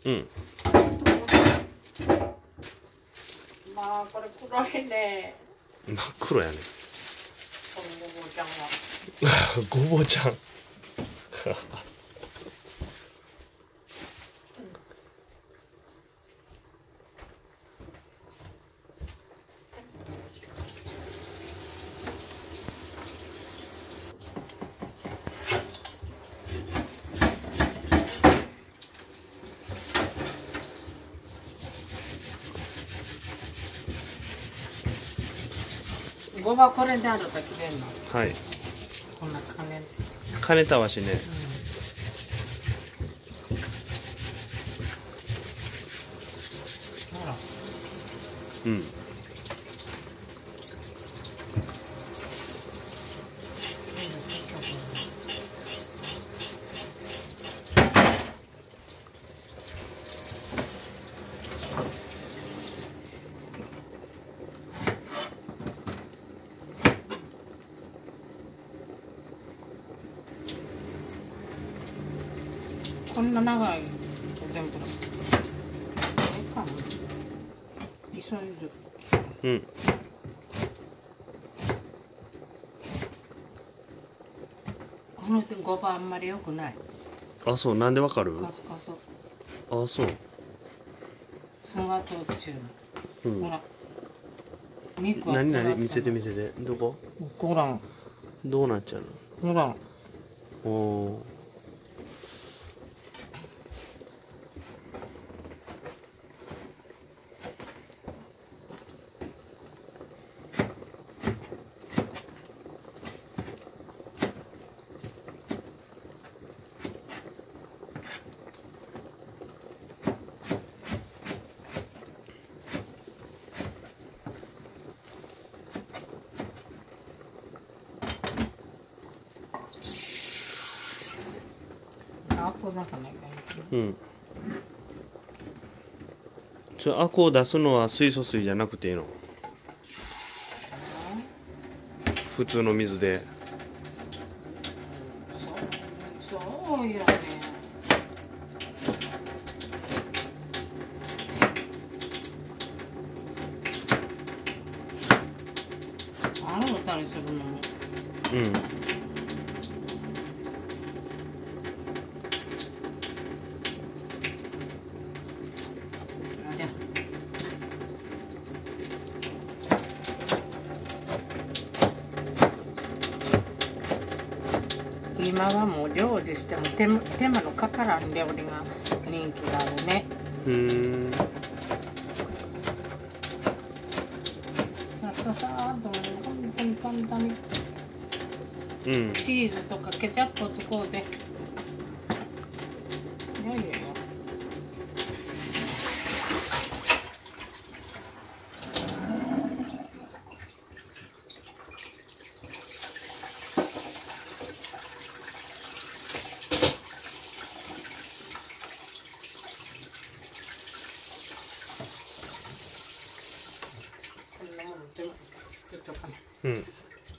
うん。 まあこれ暗いね。 真っ黒やね。 このごぼうちゃんは。 ごぼうちゃん。 ごぼうこれであると切れるの。 はい。 こんな金。 金たわしね。 ほら。 うん。 こんな長いお天ぷら。いいかな。急いで。 うん。 このごぼうあんまり良くない。 あ、そう、なんでわかる？ カスカス。 あ、そう。 酢が通っちゅう。ほら。肉は何何見せて見せて。どこ？ ほら。 どうなっちゃうほら。 の？おー。 あ、こうなんかないかうん。アクを出すのは水素水じゃなくていいの？普通の水で。 そうよね。洗うたりするのに。 うん。 ありゃ。今はもう料理しても手間のかからん料理が人気があるね。ささーっと本当に簡単に、チーズとかケチャップを使うて。いやいやいや。こんなもの全部捨てとかね。 うん。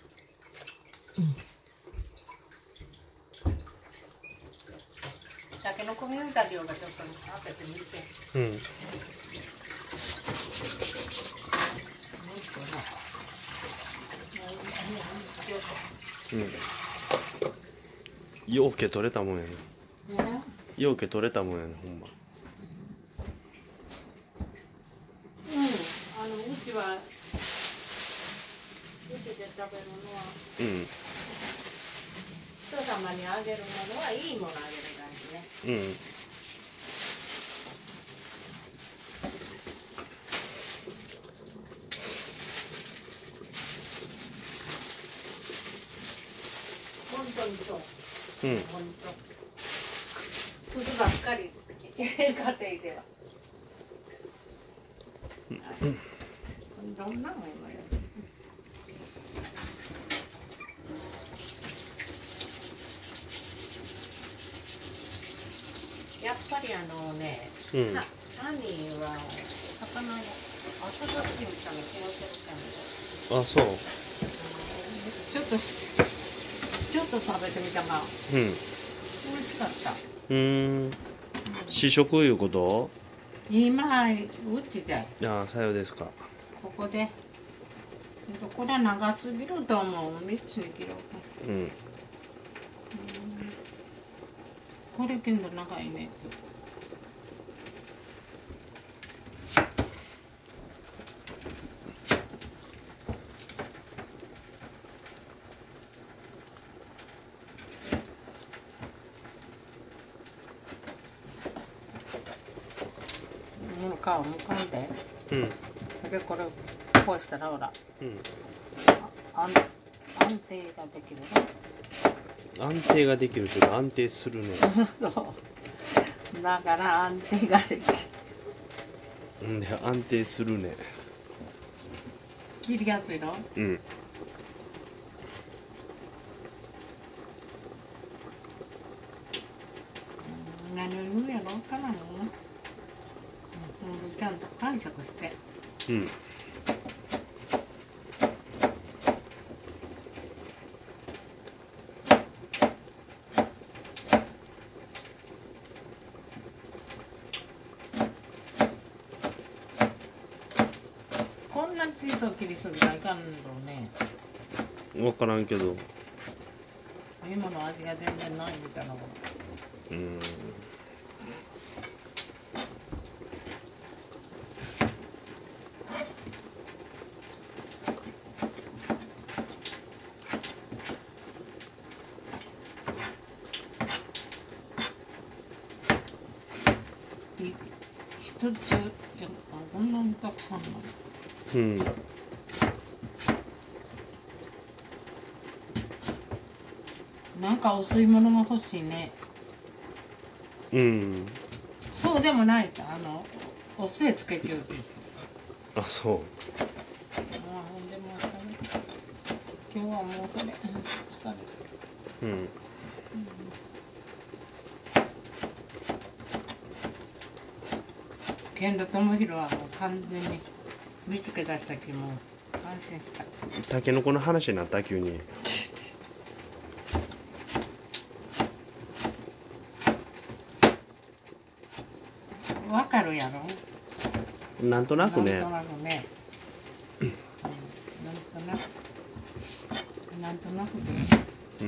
たけのこに入れた量がちょっと開けてみて。 うん。うん。ようけ取れたもんやね。ようけ取れたもんやね、ほんま。 うん、うちは。うちで食べるのは。 うん。 人様にあげるものはいいものあげる感じね。 うん。 本当にそう。 うん。 本当。くずばっかり。家庭では。どんなの今や。やっぱりね、サニーは魚が朝どしみたいな気がするけど。 あ、そう。 ちょっと食べてみたが、 うん。 美味しかった。 うん。 試食いうこと？ 今うちでああ、さようですか。 ここでこれは長すぎると思う。3つに切ろうか。 うん。 これけんど長いね。皮むかんで。 うん。 でこれこうしたらほら。 うん。 安定ができるね。 安定ができるというか安定するね。 そうだから安定ができる。 うんで安定するね。 切りやすいの？ うん。 何を言うやろ分からんの？ちゃんと解釈して。 うん。 こんな小さく切りすぎないかんのね。 分からんけど。 今の味が全然ないみたいなこと。一つこんなにたくさんなの。 うん。 なんかお吸い物が欲しいね。 うん。 そうでもないか。お酢へつけちゃう。 あ、そう。 ほんでも今日はもうそれ疲れた。 うん。 健太智弘はもう完全に見つけ出したきも安心した。 タケノコの話になった急に。 わかるやろ。 なんとなくね。 なんとなくね。なんとなくね。 うん。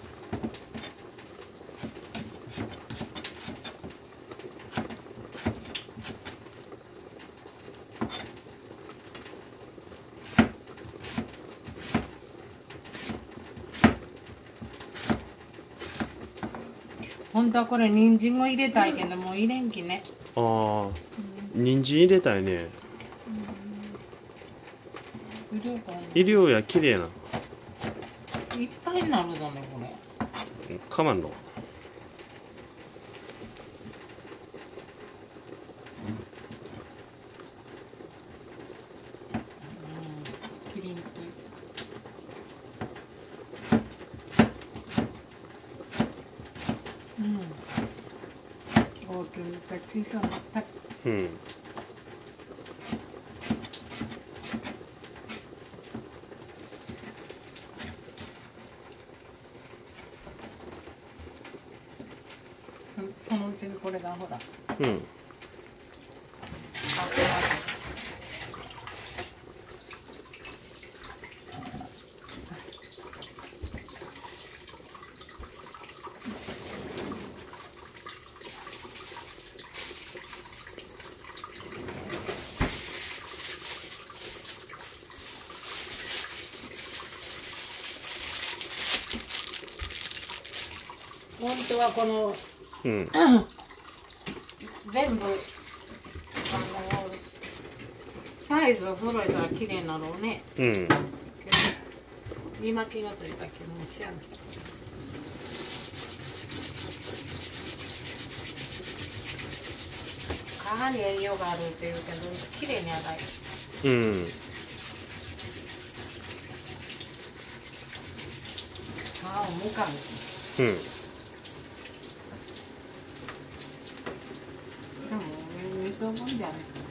本当はこれ人参を入れたいけどもう入れんきね。 ああ、人参入れたいね。入れようや綺麗な。 いっぱいになるだねこれ。 かまんの。 キリンと。大きな小さなった。 うん。 そのうちにこれがほら。 うん。 本当はこの、 うん、 全部サイズを揃えたら綺麗なのね。 うん。 今気がついた気もしやん。皮に栄養があるっていうけど綺麗にはない。 うん。 皮をむかん。 うん。 でも水を飲んである。